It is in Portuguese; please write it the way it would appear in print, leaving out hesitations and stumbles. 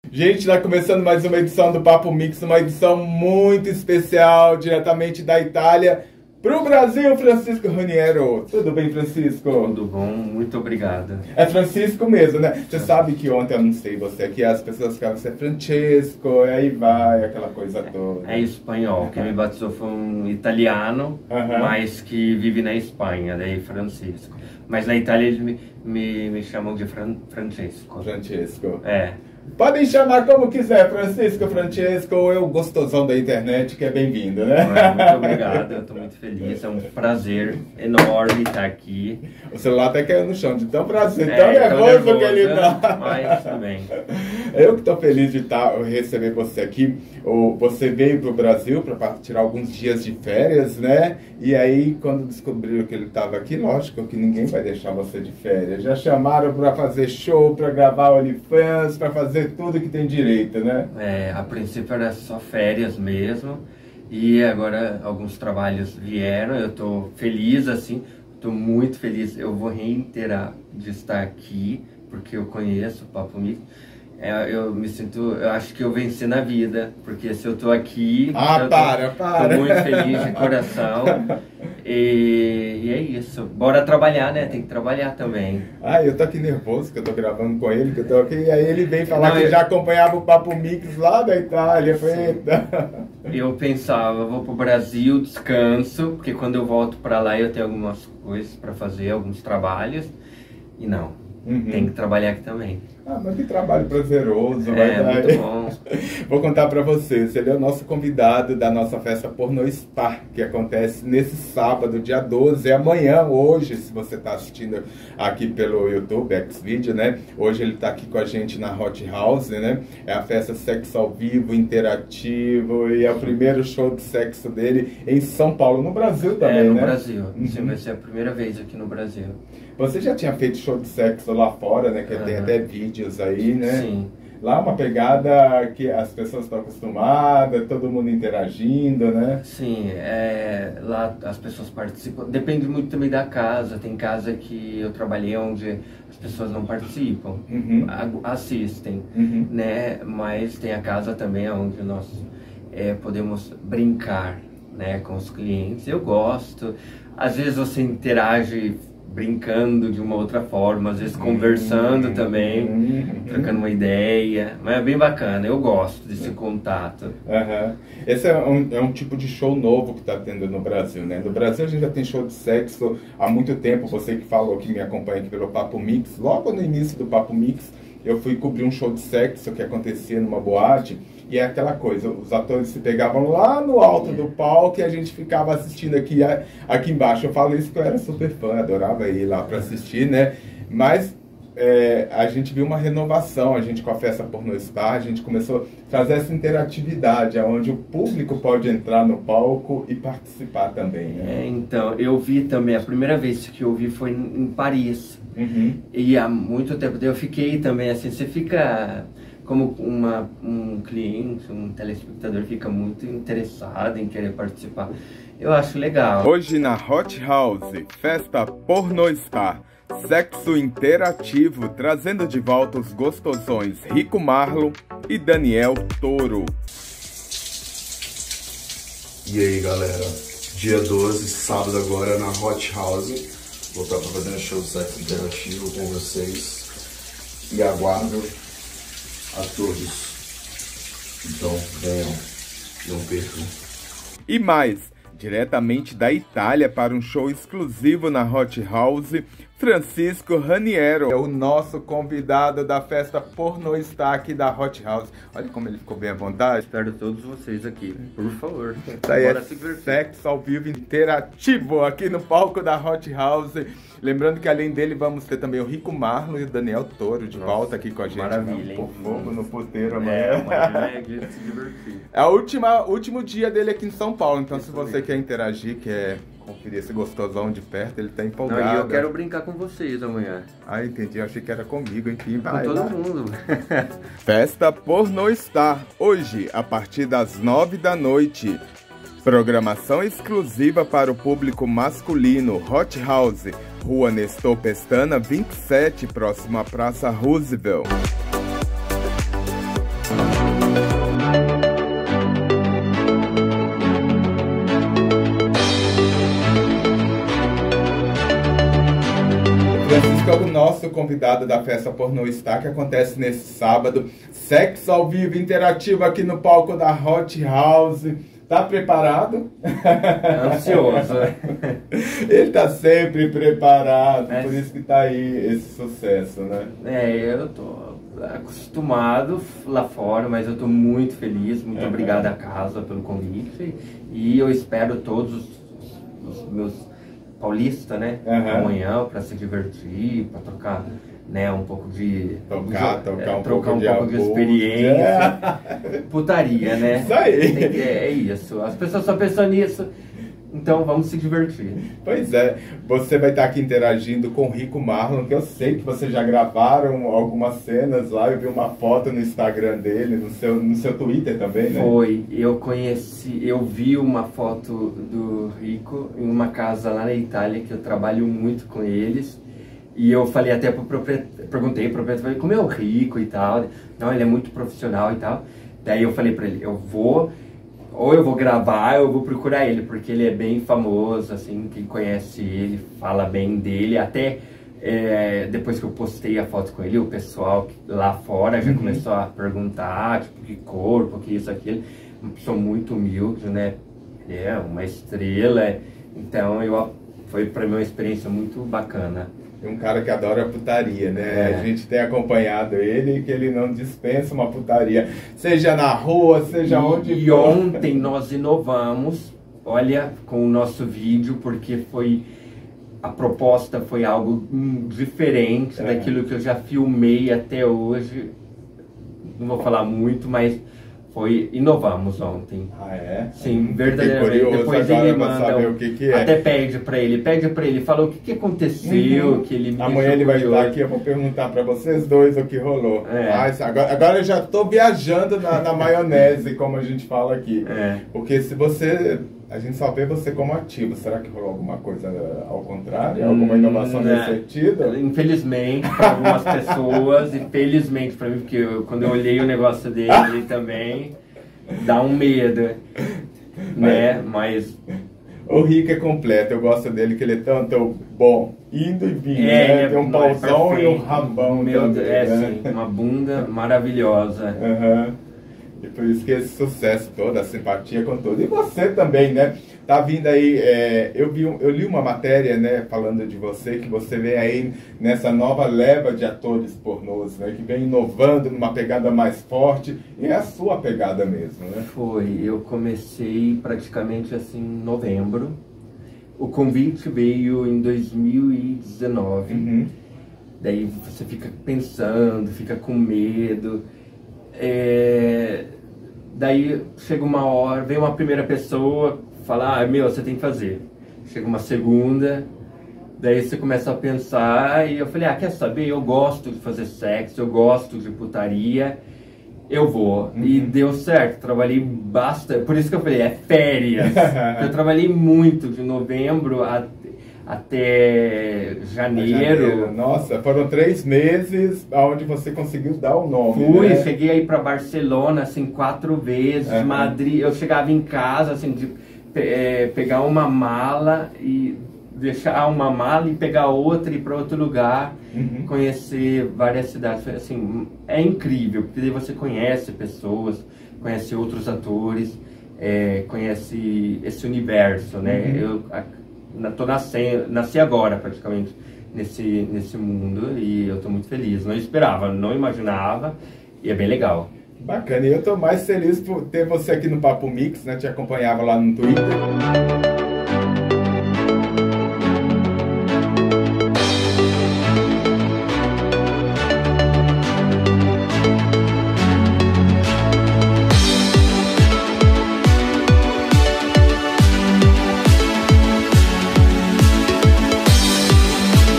Gente, tá começando mais uma edição do Papo Mix, uma edição muito especial, diretamente da Itália pro Brasil, Francisco Raniero. Tudo bem, Francisco? Tudo bom, muito obrigado. É Francisco mesmo, né? Você sabe que ontem eu anunciei você aqui, as pessoas ficavam, você é Francesco, e aí vai, aquela coisa toda. É espanhol, quem me batizou foi um italiano, mas que vive na Espanha, daí Francisco. Mas na Itália eles me chamam de Francesco. Francesco. É. Podem chamar como quiser, Francisco, Francesco, ou eu, gostosão da internet, que é bem-vindo, né? Muito obrigado, eu estou muito feliz, é um prazer enorme estar aqui. O celular até caiu no chão, de tão prazer, tão nervoso que ele tá. Mas também. Eu que estou feliz de receber você aqui. Você veio para o Brasil para tirar alguns dias de férias, né? E aí, quando descobriram que ele estava aqui, lógico que ninguém vai deixar você de férias. Já chamaram para fazer show, para gravar OnlyFans, para fazer tudo que tem direito, né? É, a princípio era só férias mesmo. E agora alguns trabalhos vieram. Eu estou feliz, assim. Estou muito feliz. Eu vou reiterar de estar aqui, porque eu conheço o Papo Mix. Eu me sinto, eu acho que eu venci na vida, porque se eu tô aqui, para! Tô muito feliz de coração, e é isso, bora trabalhar, né, tem que trabalhar também. Eu tô aqui nervoso, que eu tô gravando com ele, que eu tô aqui, e aí ele vem falar que já acompanhava o Papo Mix lá da Itália, Eu pensava, eu vou pro Brasil, descanso, porque quando eu volto pra lá eu tenho algumas coisas pra fazer, alguns trabalhos, e não. Tem que trabalhar aqui também. Mas que trabalho prazeroso, muito bom. Vou contar pra vocês, ele é o nosso convidado da nossa festa Porno Spa, que acontece nesse sábado, dia 12, amanhã, hoje, se você tá assistindo aqui pelo YouTube, Xvideo, né? Hoje ele tá aqui com a gente na Hot House, né? É a festa sexo ao vivo, interativo, e é o primeiro show de sexo dele em São Paulo, no Brasil também, no né? Brasil. Sim, vai ser a primeira vez aqui no Brasil. Você já tinha feito show de sexo lá fora, né? Que tem até vídeos aí, né? Sim. Lá é uma pegada que as pessoas estão acostumadas, todo mundo interagindo, né? Sim, lá as pessoas participam. Depende muito também da casa. Tem casa que eu trabalhei onde as pessoas não participam, assistem, né? Mas tem a casa também onde nós podemos brincar, né, com os clientes. Eu gosto. Às vezes você interage brincando de uma outra forma, às vezes conversando também, trocando uma ideia, mas é bem bacana, eu gosto desse contato. Esse é um tipo de show novo que está tendo no Brasil, né? No Brasil a gente já tem show de sexo há muito tempo, você que falou, que me acompanha aqui pelo Papo Mix, logo no início do Papo Mix, eu fui cobrir um show de sexo que acontecia numa boate, e é aquela coisa, os atores se pegavam lá no alto do palco e a gente ficava assistindo aqui embaixo. Eu falo isso porque eu era super fã, adorava ir lá para assistir, né? Mas a gente viu uma renovação, a gente com a festa Porno Spa, a gente começou a trazer essa interatividade, onde o público pode entrar no palco e participar também, né? Então, eu vi também, a primeira vez que eu vi foi em Paris. E há muito tempo, eu fiquei também assim, você fica como um cliente, um telespectador fica muito interessado em querer participar. Eu acho legal. Hoje na Hot House, festa Porno Spa, sexo interativo, trazendo de volta os gostosões Rico Marlon e Daniel Toro. E aí galera, dia 12, sábado agora na Hot House. Vou estar fazendo show de sexo interativo com vocês. E aguardo a todos. Então venham, não percam. E mais, diretamente da Itália para um show exclusivo na Hot House, Francisco Raniero é o nosso convidado da festa Porno Star aqui da Hot House. Olha como ele ficou bem à vontade. Espero todos vocês aqui, por favor. Isso aí é sexo ao vivo interativo aqui no palco da Hot House. Lembrando que além dele vamos ter também o Rico Marlon e o Daniel Toro de volta aqui com a gente. Maravilha, Por fogo no puteiro amanhã. Se divertir. É o último dia dele aqui em São Paulo, então se você quer interagir, quer conferir esse gostosão de perto, ele tá empolgado. Não, e eu quero brincar com vocês amanhã. Entendi, eu achei que era comigo, enfim. Com todo mundo. Festa Porno Star, hoje, a partir das 9 da noite. Programação exclusiva para o público masculino, Hot House, Rua Nestor Pestana, 27, próximo à Praça Roosevelt. Francisco é o nosso convidado da Festa Pornô Star, que acontece nesse sábado. Sexo ao vivo, interativo aqui no palco da Hot House. Tá preparado? Ansioso. Ele tá sempre preparado, por isso que tá aí esse sucesso, né? Eu tô acostumado lá fora, mas eu tô muito feliz, muito obrigado à casa pelo convite. E eu espero todos os meus paulistas, né, amanhã para se divertir, para trocar, né, um pouco de... trocar um pouco de experiência. Putaria, né? Isso aí. É isso. As pessoas só pensam nisso. Então vamos se divertir. Pois é. Você vai estar aqui interagindo com o Rico Marlon, que eu sei que vocês já gravaram algumas cenas lá. Eu vi uma foto no Instagram dele, no seu Twitter também, né? Foi. Eu vi uma foto do Rico em uma casa lá na Itália, que eu trabalho muito com eles. E eu falei até pro proprietário, perguntei pro proprietário, como é o Rico e tal. Não, ele é muito profissional e tal. Daí eu falei pra ele, eu vou gravar, ou eu vou procurar ele, porque ele é bem famoso, assim, quem conhece ele fala bem dele. Até depois que eu postei a foto com ele, o pessoal lá fora já começou a perguntar, tipo, que corpo, que isso, aquilo. Uma pessoa muito humilde, né? É uma estrela. Então foi pra mim uma experiência muito bacana. Um cara que adora putaria, né? A gente tem acompanhado ele, que ele não dispensa uma putaria, seja na rua, seja onde for. E ontem nós inovamos, olha, com o nosso vídeo, porque a proposta foi algo diferente daquilo que eu já filmei até hoje. Não vou falar muito, mas inovamos ontem. Ah, é? Sim, verdadeiramente. Depois ele manda, saber o que é. Até pede pra ele, fala o que aconteceu, que ele me amanhã ele vai estar aqui, eu vou perguntar pra vocês dois o que rolou. Mas agora eu já tô viajando na maionese, como a gente fala aqui. Porque a gente só vê você como ativo. Será que rolou alguma coisa ao contrário? Alguma inovação nesse sentido? Infelizmente para algumas pessoas e felizmente para mim, porque quando eu olhei o negócio dele também, dá um medo, né? Mas o Rico é completo, eu gosto dele, que ele é tanto bom, indo e vindo, né? Tem um pauzão e um rabão também, né? Sim, uma bunda maravilhosa. E por isso que esse sucesso todo, a simpatia com tudo. E você também, né? Tá vindo aí, eu li uma matéria, né, falando de você, que você vem aí nessa nova leva de atores pornôs, né? Que vem inovando numa pegada mais forte, e é a sua pegada mesmo, né? Eu comecei praticamente assim em novembro. O convite veio em 2019. Daí você fica pensando, fica com medo. Daí chega uma hora, vem uma primeira pessoa, fala, você tem que fazer. Chega uma segunda, daí você começa a pensar, e eu falei, quer saber, eu gosto de fazer sexo, eu gosto de putaria, eu vou. E deu certo, trabalhei bastante, por isso que eu falei, férias. Eu trabalhei muito, de novembro até janeiro. Nossa, foram 3 meses onde você conseguiu dar o nome. Cheguei aí para Barcelona, assim, 4 vezes, Madrid. Eu chegava em casa, assim, de pegar uma mala e deixar uma mala e pegar outra e ir para outro lugar, conhecer várias cidades. Assim, é incrível, porque daí você conhece pessoas, conhece outros atores, conhece esse universo, né? Eu nasci agora praticamente nesse mundo e eu tô muito feliz. Não esperava, não imaginava, e é bem legal. Bacana, e eu tô mais feliz por ter você aqui no Papo Mix, né? Te acompanhava lá no Twitter.